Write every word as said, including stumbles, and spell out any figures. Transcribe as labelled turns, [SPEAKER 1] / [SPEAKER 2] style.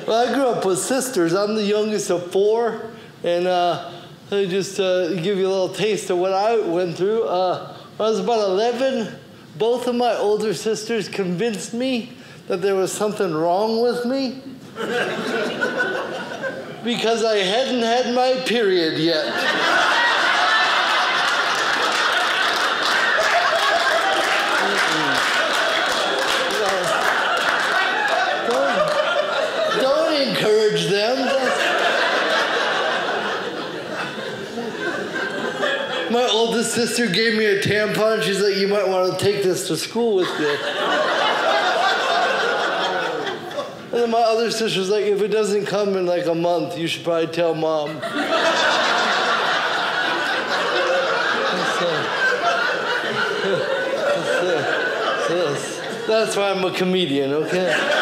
[SPEAKER 1] Well, I grew up with sisters. I'm the youngest of four, and uh, I just uh, give you a little taste of what I went through. Uh, when I was about eleven, both of my older sisters convinced me that there was something wrong with me because I hadn't had my period yet. Encourage them. My oldest sister gave me a tampon. She's like, you might want to take this to school with you. And then my other sister's like, if it doesn't come in like a month, you should probably tell mom. That's, uh, that's, uh, that's why I'm a comedian, okay?